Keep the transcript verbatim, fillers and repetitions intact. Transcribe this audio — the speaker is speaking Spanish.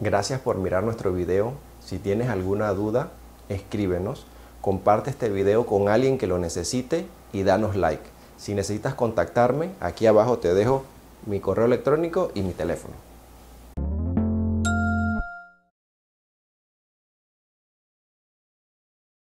Gracias por mirar nuestro video. Si tienes alguna duda, escríbenos, comparte este video con alguien que lo necesite y danos like. Si necesitas contactarme, aquí abajo te dejo mi correo electrónico y mi teléfono.